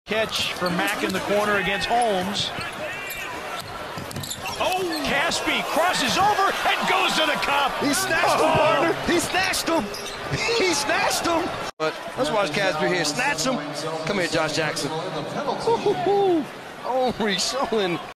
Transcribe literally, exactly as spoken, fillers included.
Catch for Mack in the corner against Holmes. Oh, Casspi crosses over and goes to the cup. He snatched oh. him, partner. He snatched him. He snatched him. But let's watch Casspi here. Snatch him. Come here, Josh Jackson. Omri showing.